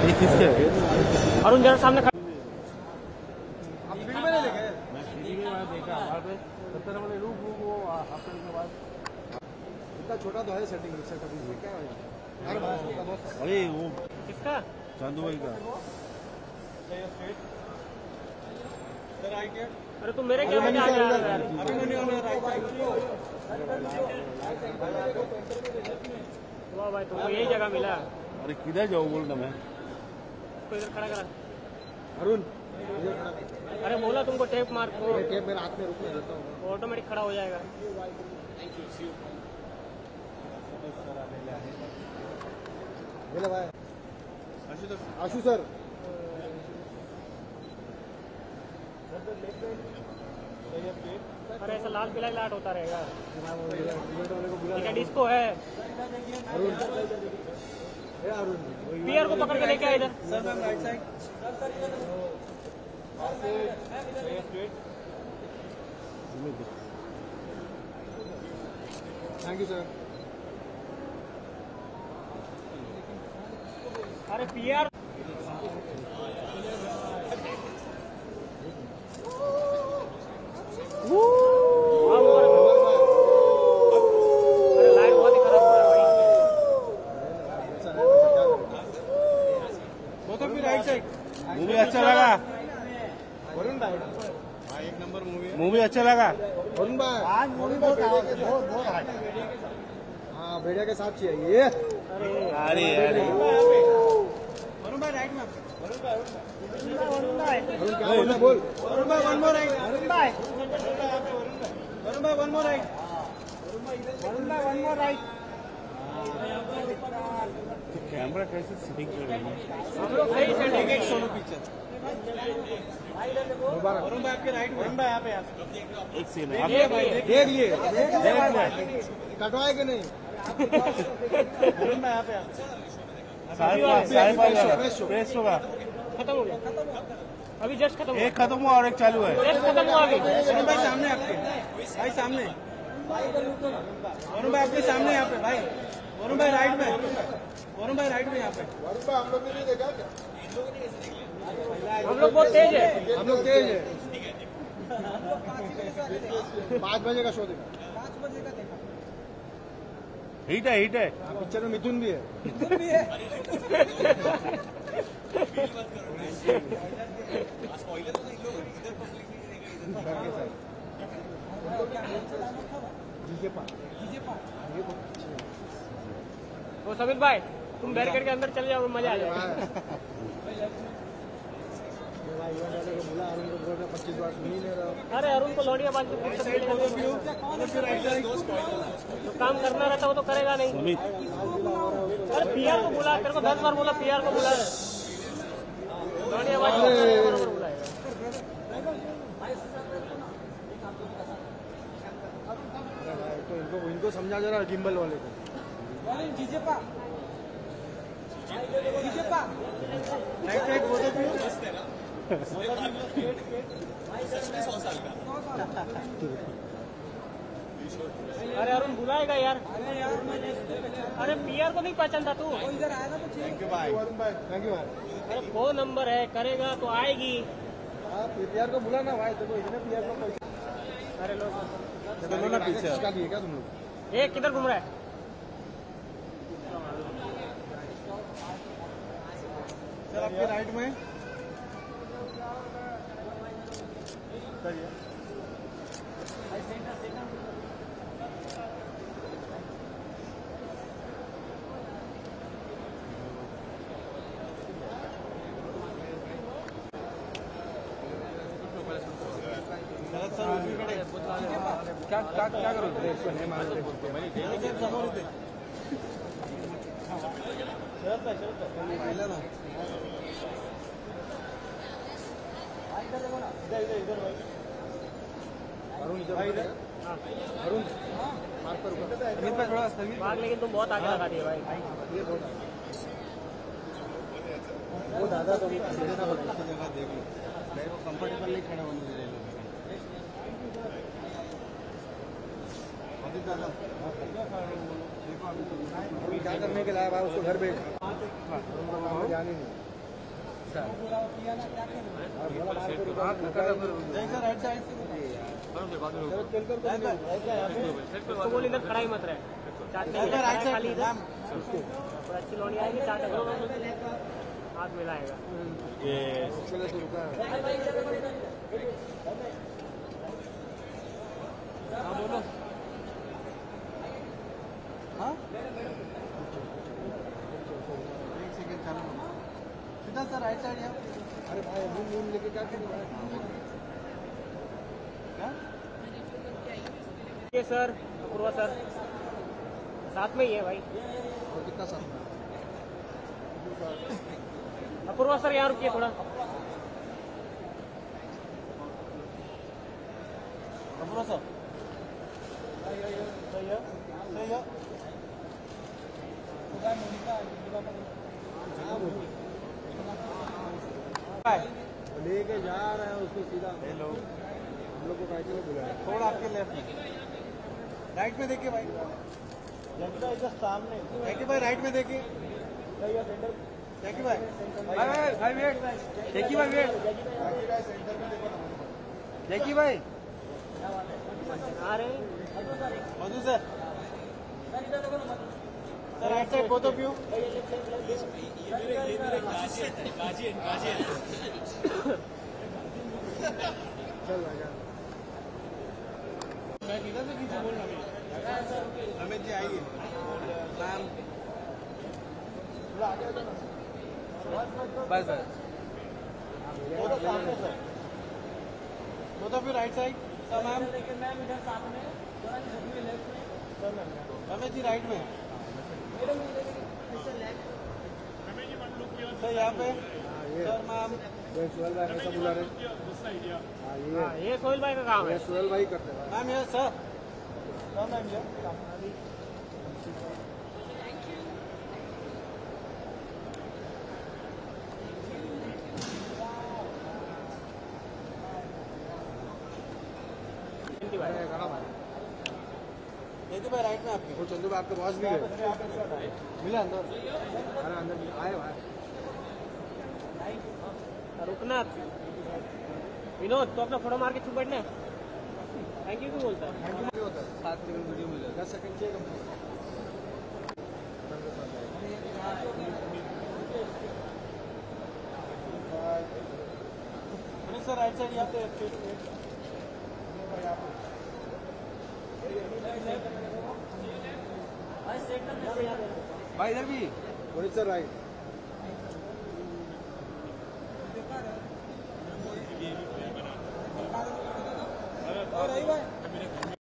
अरुण जरा सामने खड़ा। आप फील्ड में नहीं देखे? मैं फील्ड में देखा सत्तर वाले रूप वो आफ्टर के बाद इतना छोटा तो है सेटिंग सेटअप इसमें क्या है? अरे वो किसका? चांदू भाई का। अरे तुम मेरे क्या में आ गया यार? वाह भाई तुमको यही जगह मिला। अरे किधर जाऊँ बोल रहा मैं। तो इधर खड़ा करा। अरुण अरे बोला तुमको टेप मार को। टेप मेरे हाथ में रुकने देता हूँ। ऑटोमेटिक खड़ा हो जाएगा। भाई आशु सर अरे ऐसा लाल पीला लाट होता रहेगा। ठीक है डिस्को है। अरुण पियर को पकड़ के लेके आ इधर। Thank you sir. अरे पियर लाइट बहुत ही खराब हो रहा है भाई। राइट साइड मूवी अच्छा लगा। वरुण भाई एक नंबर मूवी अच्छा लगा। वरुण भाई आज मूवी बहुत हाँ भेड़िया के साथ चाहिए। अरे वरुण भाई राइट में। वरुण भाई क्या बोलना बोल। वरुण भाई वन मोर राइट। वरुण भाई वन मोर राइट। वरुण भाई वन मोर राइट। कैमरा कैसे सेटिंग कर रहे हैं? हम लोग सही सेटिंग एक सोलो पिक्चर। वरुण भाई आपके राइट में। वरुण भाई यहाँ पे एक सीन है। देख लिए कटवाए कि नहीं? वरुण भाई यहाँ पे प्रेस होगा। खत्म हो गया अभी जस्ट खत्म। एक खत्म हुआ और एक चालू है। जस्ट खत्म हुआ अभी। वरुण भाई सामने आपके भाई सामने। वरुण भाई आपके सामने यहाँ पे भाई। वरुण भाई राइट में। वरुण भाई राइट में यहाँ पे। वरुण भाई हम लोग ने नहीं देखा क्या? हम लोग बहुत तेज है। हम लोग तेज है। 5 बजे का शो देखा। 5 बजे का देखा। हिट है हिट है। पिक्चर में मिथुन भी है। मिथुन भी है। वो समीर भाई तुम बैरिकेड के अंदर चले जाओ मजा आ जाएगा। 25 बार सुन ही नहीं रहा। अरे अरुण को लौड़िया बात जो काम करना रहता वो तो करेगा नहीं। अरे पीआर को बुला तेरे को 10 बार बोला पीआर को बुला लौड़िया बात बुलाएगा। तो इनको समझा जरा गिम्बल वाले को। अरे अरुण बुलाएगा यार। अरे पीआर को नहीं पहचानता तू। थैंक यू भाई। थैंक यू भाई। अरे फोन नंबर है करेगा तो आएगी। पीआर को बुला ना भाई। देखो इतने पीआर को पैसा। अरे लो ना पीछे क्या दिए क्या तुम लोग? एक किधर घूम रहा है? सर आपके राइट में। क्या क्या क्या करो इसको नहीं मानते समोर होते पाहिलं ना अरुण अरुण मार्क पर थोड़ा भाग लेकिन तुम बहुत आगे लगा दिए भाई। वो दादा तो जगह देख लो मेरे को कंफर्टेबल नहीं खड़ा होने दे रहे लोग। क्या करने के लायक उसको घर भेज जाने नहीं। अच्छा राइट साइड उसको बोल इधर खड़ा ही मत रहे, राइट साइड खाली इधर अच्छी लौड़ी आएगी, चाट हाथ मिलाएगा। ये चले तो रुका बोलो हाँ एक सेकंड चालू सीधा सर राइट साइड है। अरे भाई मून लेके क्या करें क्या ये सर अपूर्वा सर साथ में ही है भाई। और कितना साथ में अपूर्वा सर यहाँ रुकिए थोड़ा। अपूर्वा सर सही है लेके जा रहे हैं उसको सीधा। हेलो हम लोग को कैसे बुलाया थोड़ा आपके लेफ्ट में राइट में देखिए भाई, इधर सामने देखिए भाई, राइट में देखिए देखिए भाई भाई वेट देखिए भाई वेट देखिए भाई आ रहे हैं Madhu sir right side both of you. चल मैं किधर से पीछे बोल रहा हूँ रमेश जी आइए मैम बस sir both of you right side sir ma'am इधर सामने रमेश जी राइट में सर यहाँ पे सर मैम सोहेल भाई ऐसा बुला रहे ये सोहेल भाई का काम है। सोहेल भाई करते हैं मैम ये सर मैम ये चंदू भाई राइट में आपके वो चंदू भाई आपके बॉस भी गए मिला अंदर अरे अंदर आए भाई रुकना विनोद तो अपना फोटो मार के चुप बैठना। थैंक यू क्यों बोलता है? 7 सेकंड वीडियो मिलेगा 10 सेकंड चाहिए सर राइट साइड यहाँ पे भाई इधर भी सर राइट